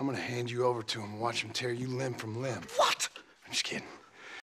I'm gonna hand you over to him and watch him tear you limb from limb. What? I'm just kidding.